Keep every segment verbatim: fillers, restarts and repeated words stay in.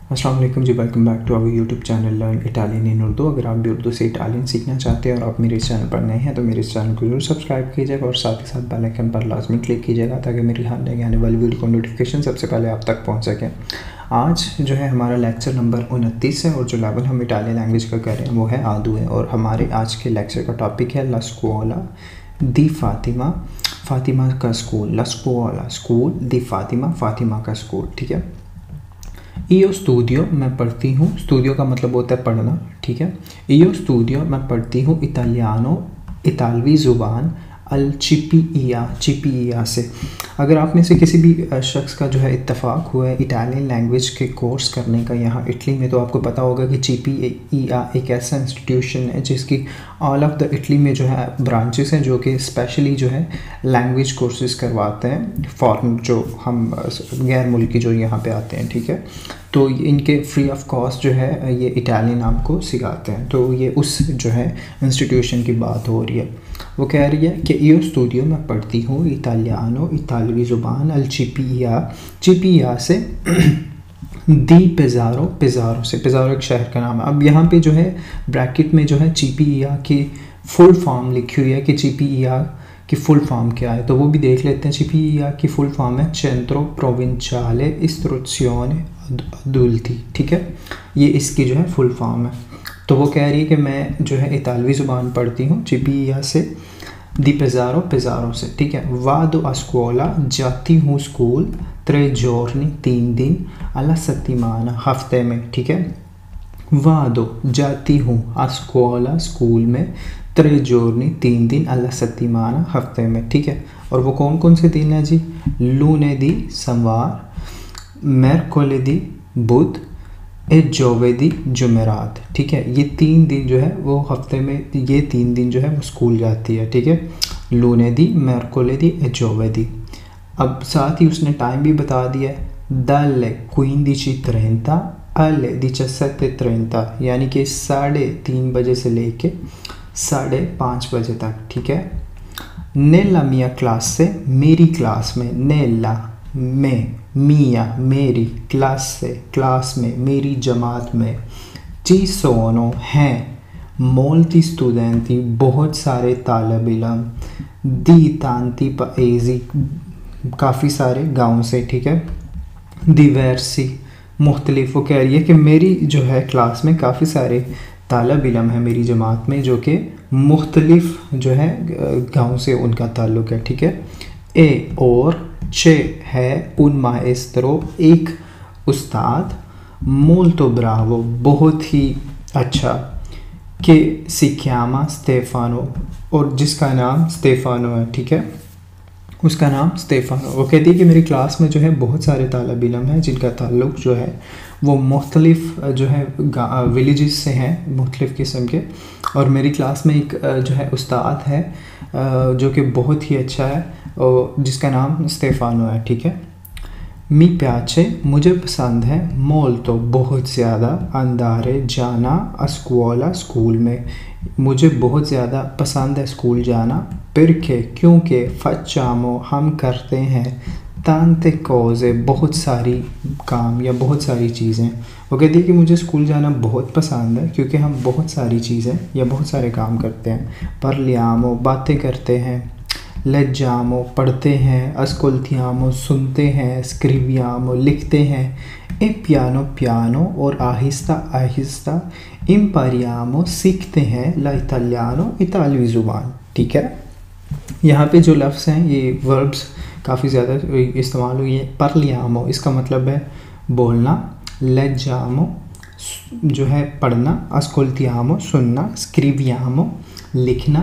अस्सलाम वालेकुम जी, welcome back to our YouTube channel learn Italian in Urdu. अगर आप भी उर्दू से इटालियन सीखना चाहते हैं और आप मेरे इस चैनल पर नए हैं तो मेरे इस चैनल को जरूर सब्सक्राइब कीजिएगा और साथ ही साथ बेल आइकन पर लाजमी क्लिक कीजिएगा ताकि मेरी हर आने वाली वीडियो को नोटिफिकेशन सबसे पहले आप तक पहुँच सकें। आज जो है हमारा लेक्चर नंबर उनतीस है और जो लेवल हम इटालियन लैंग्वेज का कर रहे हैं वो है आदू है। और हमारे आज के लेक्चर का टॉपिक है ला स्कुओला दी फातिमा, फातिमा का स्कूल। ला स्कुओला स्कूल दी फातिमा, फातिमा का स्कूल। ठीक है। io स्टूडियो मैं पढ़ती हूँ, स्टूडियो का मतलब होता है पढ़ना। ठीक है। io स्टूडियो मैं पढ़ती हूँ इटालियानो, इतालवी ज़ुबान, अल चिपिया, चिपिया से। अगर आप में से किसी भी शख्स का जो है इत्तेफाक हुआ है इटालियन लैंग्वेज के कोर्स करने का यहाँ इटली में, तो आपको पता होगा कि चिपिया एक ऐसा इंस्टीट्यूशन है जिसकी ऑल ऑफ द इटली में जो है ब्रांचेस हैं जो कि स्पेशली जो है लैंग्वेज कोर्सेज करवाते हैं फॉरेन, जो हम गैर मुल्की जो यहाँ पे आते हैं। ठीक है। तो इनके फ्री ऑफ कॉस्ट जो है ये इटालियन आपको सिखाते हैं। तो ये उस जो है इंस्टीट्यूशन की बात हो रही है। वो कह रही है कि io स्टूडियो में पढ़ती हूँ इटालियानो, इतालवी ज़ुबान, अल चिपिया, चिपिया से दी पेज़ारो, पेज़ारो से। पेज़ारो एक शहर का नाम है। अब यहाँ पे जो है ब्रैकेट में जो है चिपिया की फुल फॉर्म लिखी हुई है कि चिपिया की फुल फॉर्म क्या है, तो वो भी देख लेते हैं। चिपिया की फुल फॉर्म है सेंट्रो प्रोविंशिale इस्ट्रूzione adulti। ठीक है। ये इसकी जो है फुल फॉर्म है। तो वो कह रही है कि मैं जो है इतालवी ज़ुबान पढ़ती हूँ चिपिया से, दी पेज़ारो, पेज़ारो से। ठीक है। वादो आ स्कुओला, जाती हूँ स्कूल, त्रे giorni, तीन दिन, alla settimana, हफ्ते में। ठीक है। वादो जाती हूँ, आ स्कुओला स्कूल में, त्रे giorni, तीन दिन, alla settimana, हफ्ते में। ठीक है। और वो कौन कौन से दिन हैं जी? लूनेदी सोमवार, मेरकोलेदी बुध, ए जोवेदी जुमेरात। ठीक है। ये तीन दिन जो है वो हफ्ते में, ये तीन दिन जो है वो स्कूल जाती है। ठीक है। लूनेदी, मेरकोलेदी, ए जोवेदी। अब साथ ही उसने टाइम भी बता दिया है, dalle quindici trenta alle diciassette trenta, यानी कि साढ़े तीन बजे से लेके साढ़े पाँच बजे तक। ठीक है। नेला मिया क्लास से, मेरी क्लास में, नेला में, मिया मेरी, क्लास से क्लास में, मेरी जमात में, ची सोनो हैं, मोल्टी स्टूडेंटी बहुत सारे तालब इलम, दी तांती पाएजी काफ़ी सारे गाँव से। ठीक है। दिवर्सी मुख्तलिफ। वो कह रही है कि मेरी जो है क्लास में काफ़ी सारे तालब इलम है मेरी जमात में जो कि मुख्तलिफ जो है गाँव से उनका ताल्लुक़ है। ठीक है। ए और छे है उन माएस्त्रो, एक उस्ताद, मोल्तो ब्रावो बहुत ही अच्छा, के सिक्यामा स्टेफानो, और जिसका नाम स्टेफानो है। ठीक है। उसका नाम स्टेफानो। वो कहती है कि मेरी क्लास में जो है बहुत सारे तालब इलम हैं जिनका ताल्लुक़ जो है वो मुख्तलिफ जो है विलेजेस से हैं, मुख्तलिफ किस्म के। और मेरी क्लास में एक जो है उस्ताद है जो कि बहुत ही अच्छा है और जिसका नाम स्टेफानो है। ठीक है। मी प्याचे मुझे पसंद है, मोल्तो बहुत ज़्यादा, अंदारे जाना, अस्कुओला स्कूल में, मुझे बहुत ज़्यादा पसंद है स्कूल जाना। पिरके क्योंकि, फच्चामो हम करते हैं, तांते कोज़े बहुत सारी काम या बहुत सारी चीज़ें। वो कहती है कि मुझे स्कूल जाना बहुत पसंद है क्योंकि हम बहुत सारी चीज़ें या बहुत सारे काम करते हैं। परलियामो बातें करते हैं, लेजामो पढ़ते हैं, अस्कोल्थियामो सुनते हैं, स्क्रिवियामो लिखते हैं, ए पियानो पियानो और आहिस्ता आहिस्ता, इम्पारियामो सीखते हैं, ला इटालियानो इतालवी ज़ुबान। ठीक है। यहाँ पे जो लफ्ज़ हैं ये वर्ब्स काफ़ी ज़्यादा इस्तेमाल हुई है। परलियामो इसका मतलब है बोलना, लेजामो जो है पढ़ना, अस्कोल्थियामो सुनना, स्क्रिवियामो लिखना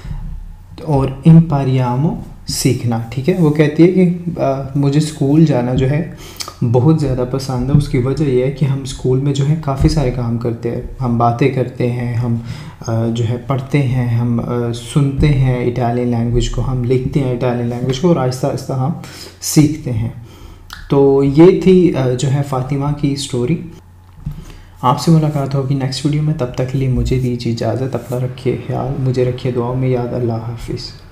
और इम्पारियामो सीखना। ठीक है। वो कहती है कि आ, मुझे स्कूल जाना जो है बहुत ज़्यादा पसंद है। उसकी वजह यह है कि हम स्कूल में जो है काफ़ी सारे काम करते हैं, हम बातें करते हैं, हम आ, जो है पढ़ते हैं, हम आ, सुनते हैं इटालियन लैंग्वेज को, हम लिखते हैं इटालियन लैंग्वेज को और आहिस्ता आहिस्ता हम सीखते हैं। तो ये थी आ, जो है फ़ातिमा की स्टोरी। आपसे मुलाकात होगी नेक्स्ट वीडियो में। तब तक के लिए मुझे दीजिए इजाज़त। अपना रखिए ख्याल, मुझे रखिए दुआओं में याद। अल्लाह हाफिज़।